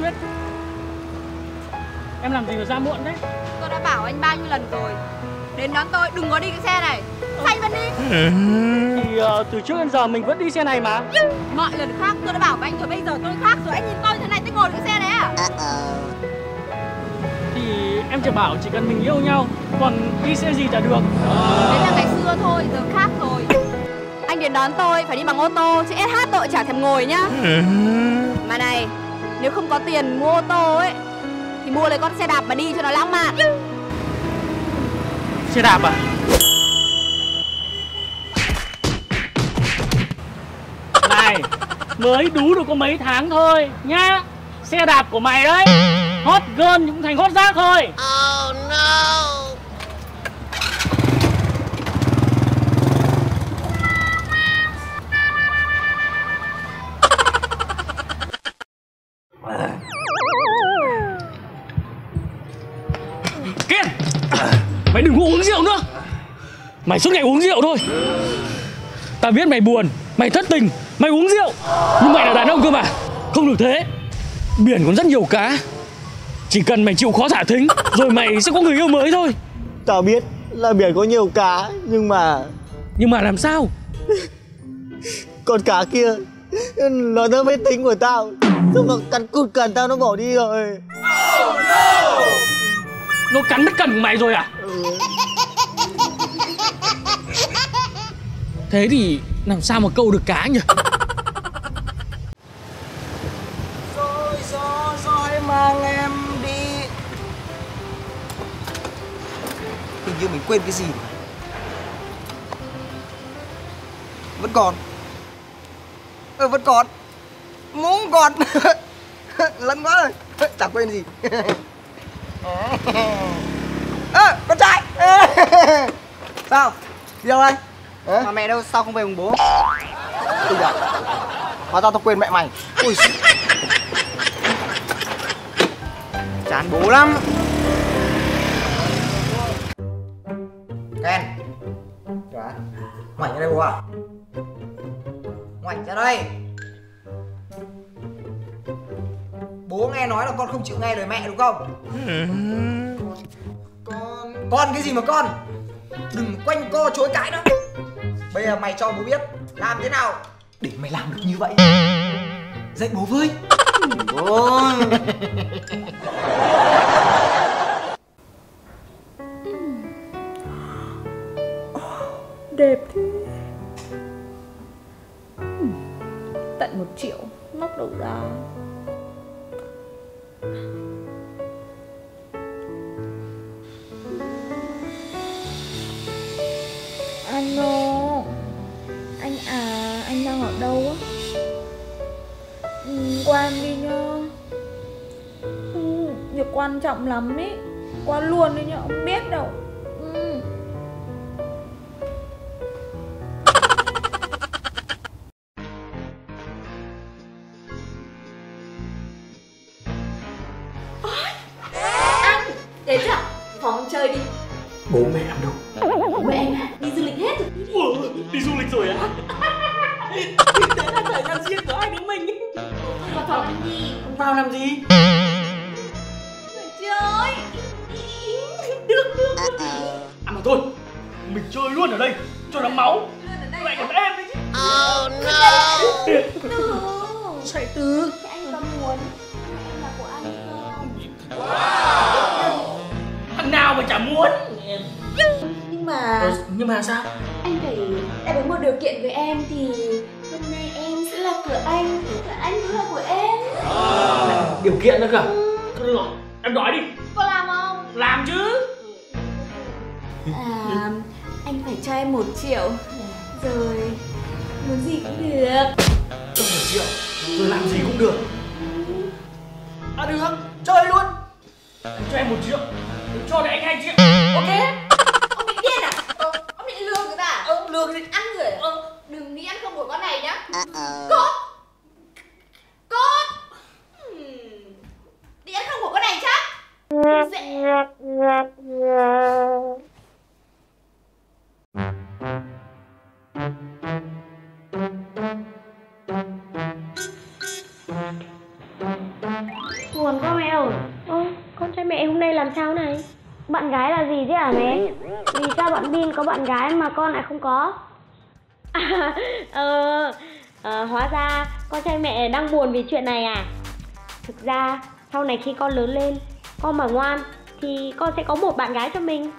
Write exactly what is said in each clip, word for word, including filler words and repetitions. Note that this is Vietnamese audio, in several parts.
Tuyết, em làm gì mà ra muộn đấy? Tôi đã bảo anh bao nhiêu lần rồi, đến đón tôi đừng có đi cái xe này. Sao anh vẫn đi? Thì uh, từ trước đến giờ mình vẫn đi xe này mà. Mọi lần khác tôi đã bảo với anh rồi, bây giờ tôi khác rồi. Anh nhìn tôi thế này tôi ngồi cái xe đấy à? Thì em chỉ bảo chỉ cần mình yêu nhau, còn đi xe gì chả được. Đấy là ngày xưa thôi, giờ khác rồi. Anh đến đón tôi phải đi bằng ô tô, chứ ét hát tôi chả thèm ngồi nhá. Mà này, nếu không có tiền mua ô tô ấy thì mua lấy con xe đạp mà đi cho nó lãng mạn. Xe đạp à? Này, mới đú được có mấy tháng thôi nhá. Xe đạp của mày đấy, hot girl cũng thành hot rác thôi. Oh no. Kiên, mày đừng có uống rượu nữa. Mày suốt ngày uống rượu thôi. Tao biết mày buồn, mày thất tình, mày uống rượu, nhưng mày là đàn ông cơ mà. Không được thế. Biển còn rất nhiều cá. Chỉ cần mày chịu khó thả thính, rồi mày sẽ có người yêu mới thôi. Tao biết là biển có nhiều cá, nhưng mà... Nhưng mà làm sao? Con cá kia nó đỡ biết tính của tao, xong nó cắn cụt cần tao, nó bỏ đi rồi. Oh no. Nó cắn mất cần của mày rồi à? Ừ. Thế thì làm sao mà câu được cá nhỉ? Rồi gió rồi mang em đi. Hình như mình quên cái gì. Vẫn còn. Ừ, vẫn còn. Muốn còn. Lẫn quá rồi. Chẳng quên gì. Ơ, con trai. Sao? Đi đâu đây? À? Mà mẹ đâu, sao không về cùng bố? Tôi à? Hóa ra tao quên mẹ mày. Ui, chán bố lắm. Ken. Dạ. Ngoảnh ra đây bố à? Ngoảnh ra đây. Bố nghe nói là con không chịu nghe lời mẹ đúng không? Con... Con cái gì mà con? Đừng quanh co chối cãi nữa. Bây giờ mày cho bố biết làm thế nào để mày làm được như vậy. Dạy bố với. Bố. Đẹp thế. Tận một triệu móc đâu ra. Alo. Anh à, anh đang ở đâu á? Ừ, qua em đi nhá. Ừ, việc quan trọng lắm ý. Qua luôn đi nhá, không biết đâu. Ừ. Anh, đến chưa? Phòng chơi đi. Bố mẹ làm đâu? Bố mẹ anh đi du lịch hết rồi. Ủa, đi du lịch rồi á? Thế là thời gian riêng của hai đứa mình. Vào phòng anh đi. Vào làm gì? Chơi. Được, được, được. À mà thôi, mình chơi luôn ở đây, cho nó máu. Lại còn em đấy chứ. Oh no. Chạy từ. Thế anh có muốn em là của anh không? Wow. Thằng nào mà chả muốn. Nhưng mà ừ, Nhưng mà sao? anh phải đáp ứng một điều kiện với em thì hôm nay em sẽ là của anh, và anh cũng là của em. À, điều kiện nữa cả. Ừ. Thôi được rồi, em nói đi. Có làm không? Làm chứ. À, anh phải cho em một triệu, rồi muốn gì cũng được. Cho một triệu, rồi làm gì cũng được. À được, chơi luôn. Anh cho em một triệu, cho để anh hai triệu. Ok. Ông bị điên à? Ờ, ông định lừa người ta à? Ờ, lừa người ăn người à? Ờ, đừng nghĩ ăn không của con này nhá. Cốt. Cốt. Hmm. Đi ăn không của con này chắc. Dễ. Bạn gái là gì chứ hả mẹ? Vì sao bạn Bin có bạn gái mà con lại không có? À, ờ, ờ, hóa ra con trai mẹ đang buồn vì chuyện này à? Thực ra sau này khi con lớn lên, con mà ngoan thì con sẽ có một bạn gái cho mình.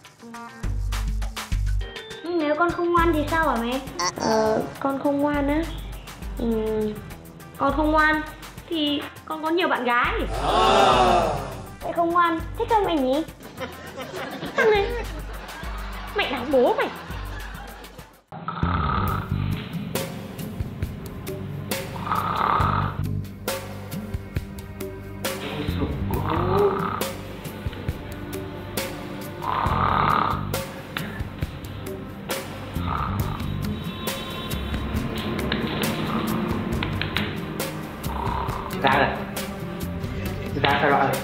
Nếu con không ngoan thì sao hả mẹ? Ờ, con không ngoan á? Ừ, con không ngoan thì con có nhiều bạn gái. Mẹ không ngoan, thích không mày nhỉ? Thằng này, mẹ đánh bố mày. Ra rồi. Ra sao rồi?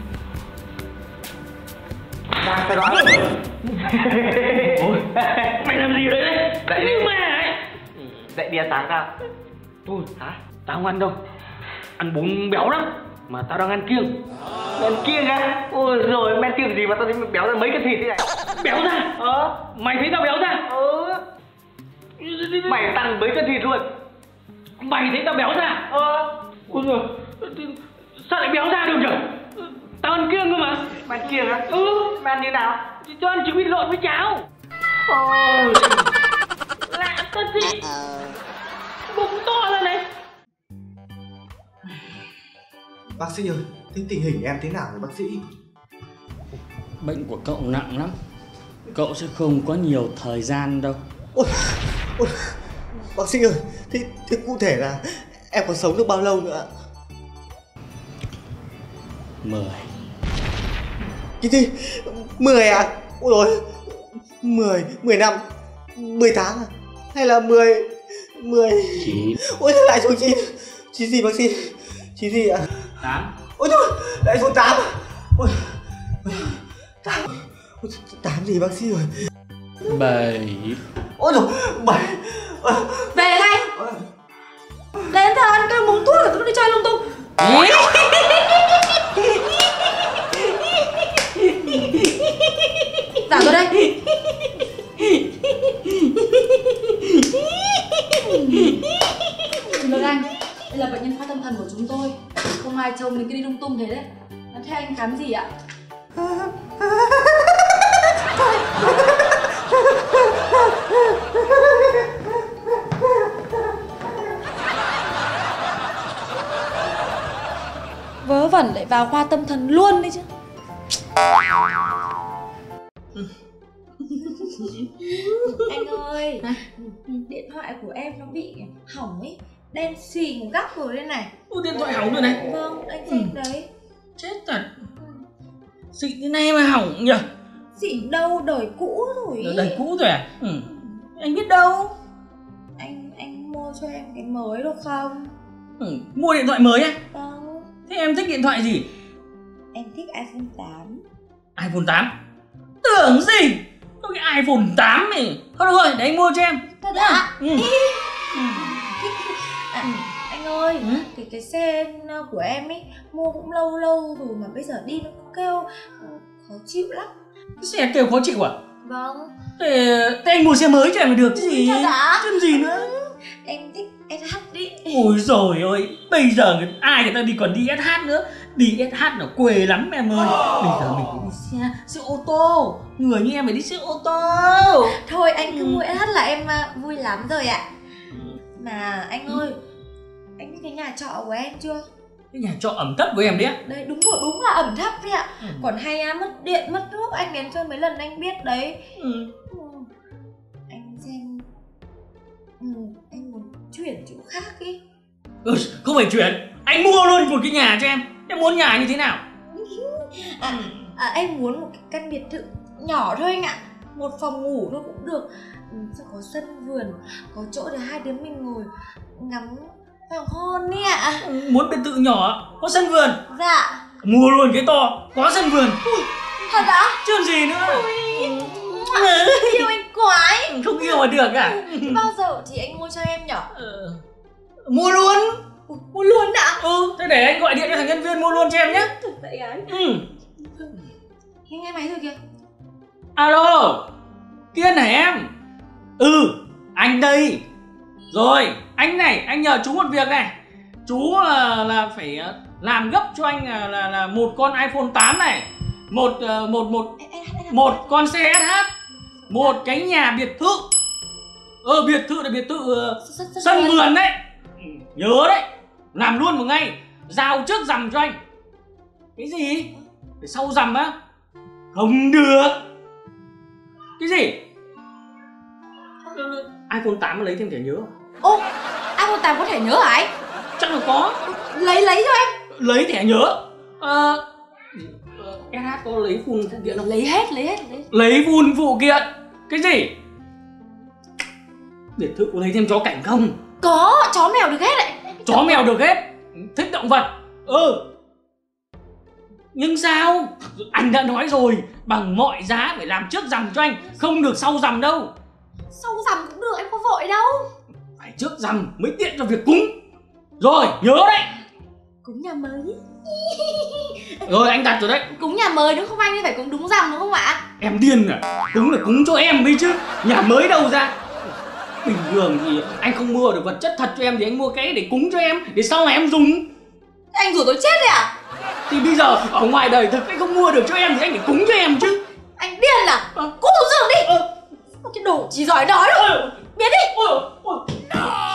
Ra sao rồi? Ôi, mày làm gì ở đây đấy? Dậy đi. Mẹ ấy. Dậy đi ăn sáng tao. Thôi, hả? Tao không ăn đâu. Ăn bún béo lắm. Mà tao đang ăn kiêng. Ăn kiêng á? Ôi rồi, men kiêng gì mà tao thấy mày béo ra mấy cái thịt thế này? Béo ra? Ờ. Mày thấy tao béo ra? Ừ. Mày tăng mấy cái thịt luôn. Mày thấy tao béo ra? Ờ. Ôi giời, sao lại béo ra được nhỉ? Tao ăn kiêng cơ mà. Mày ăn kiêng á? Ừ. Mày ăn như nào? Cho ăn trứng vịt lộn với cháo. Ôi. Lạ thật gì? Bụng to lên này. Bác sĩ ơi, thế tình hình em thế nào rồi bác sĩ? Bệnh của cậu nặng lắm. Cậu sẽ không có nhiều thời gian đâu. Ôi, ôi, bác sĩ ơi, thế, thế cụ thể là em còn sống được bao lâu nữa ạ? Mười. Cái gì? Mười à? Ôi rồi, mười, mười năm, mười tháng à? Hay là mười, mười... Chín. Ôi thế lại số chín. Chín gì bác sĩ? Chín gì ạ? Tám. Ôi thôi, lại số tám. Ôi, tám, tám gì bác sĩ rồi? Bảy. Ôi rồi, bảy. Về ngay. Đến thờ ăn cơm uống thuốc rồi tôi đi chơi lung tung. Giả tôi đây. Lương Anh, đây là bệnh nhân khoa tâm thần của chúng tôi. Không ai trông đến cái đi lung tung thế đấy. Thế anh khám gì ạ? Vớ vẩn lại vào khoa tâm thần luôn đấy chứ. Anh ơi, điện thoại của em nó bị hỏng ấy, đen xì một góc rồi đây này. Ủa, điện thoại hỏng rồi này. Vâng, anh xem đấy. Chết thật. Xịn thế này mà hỏng nhỉ? Xịn đâu, đời cũ rồi. Đời cũ rồi à? Ừ. Anh biết đâu. Anh anh mua cho em cái mới được không? Ừ. Mua điện thoại mới á? Vâng. Thế em thích điện thoại gì? Em thích iPhone tám. iPhone tám? Tưởng gì? Có cái iPhone tám này. Thôi được rồi, để anh mua cho em. Thật ạ? Ừ. À, anh ơi, Ừ? cái cái xe của em ấy mua cũng lâu lâu rồi mà bây giờ đi nó cũng kêu khó chịu lắm. Cái xe kêu khó chịu à? Vâng. Thế, thế anh mua xe mới cho em được chứ gì? Thật ạ? Chứ gì nữa? Em thích ét hát đi. Ôi dồi ôi, bây giờ người, ai người ta đi còn đi ét hát nữa. Đi ét hát nó quê lắm em ơi. Bây giờ mình phải đi xe, xe ô tô. Người như em phải đi xe ô tô. Thôi anh cứ Ừ. mua ét hát là em à, vui lắm rồi ạ. Mà anh ơi, anh biết cái nhà trọ của em chưa? Cái nhà trọ ẩm thấp của em đấy á? Đấy đúng rồi, đúng là ẩm thấp đấy ạ. Ừ. Còn hay à, mất điện, mất nước, anh đến chơi mấy lần anh biết đấy. Ừ. Ừ. Anh xem. Ừ, anh muốn chuyển chỗ khác ý. Ừ, không phải chuyển. Anh mua luôn một cái nhà cho em. Em muốn nhà như thế nào? À, à, em muốn một cái căn biệt thự nhỏ thôi anh ạ. Một phòng ngủ thôi cũng được. Ừ, sẽ có sân vườn, có chỗ để hai đứa mình ngồi ngắm hoàng hôn ý ạ. Muốn biệt thự nhỏ, có sân vườn. Dạ. Mua luôn cái to, có sân vườn. Thật ạ? Chứ làm gì nữa. Yêu anh quá ấy. Không yêu mà được à? Bao giờ thì anh mua cho em nhở? Ừ. Mua luôn. Mua luôn ạ? Ừ, thế để anh gọi điện cho thằng nhân viên mua luôn cho em nhé. Thật vậy anh? Ừ. Nghe nghe máy rồi kìa. Alo, Kiên hả em? Ừ, anh đây. Rồi, anh này, anh nhờ chú một việc này. Chú là, là phải làm gấp cho anh là, là, là một con iPhone tám này, một một một một con xe ét hát, một cái nhà biệt thự. Ờ biệt thự là biệt thự uh, sân vườn đấy. Nhớ đấy, làm luôn một ngày. Giao trước rằm cho anh. Cái gì? Để sau rằm á? Không được. Cái gì? iPhone tám mà lấy thêm thẻ nhớ. Ô, iPhone tám có thẻ nhớ hả anh? Chắc là có. Lấy lấy cho em. Lấy thẻ nhớ. Ờ ét hát có lấy full phụ kiện không? Lấy hết, lấy hết, lấy hết. Lấy full phụ kiện. Cái gì? Biệt thự có lấy thêm chó cảnh không? Có, chó mèo được hết đấy. Chó mèo được hết. Thích động vật. Ừ. Nhưng sao? Anh đã nói rồi, bằng mọi giá phải làm trước rằm cho anh, không được sau rằm đâu. Sau rằm cũng được, em có vội đâu. Phải trước rằm mới tiện cho việc cúng. Rồi, nhớ đấy. Cúng nhà mới. Rồi anh đặt rồi đấy. Cúng nhà mới đúng không anh? Thì phải cúng đúng rằm đúng không ạ? Em điên à? Cúng là cúng cho em mới chứ. Nhà mới đâu ra. Bình thường thì anh không mua được vật chất thật cho em thì anh mua cái để cúng cho em, để sau này em dùng. Anh rủ tôi chết đấy à? Thì bây giờ ở ngoài đời thực anh không mua được cho em thì anh phải cúng cho em chứ. Anh điên à? Cút xuống giường đi. Ờ. Cái đồ chỉ giỏi nói đâu. Ờ. Biến đi. Ôi, ôi.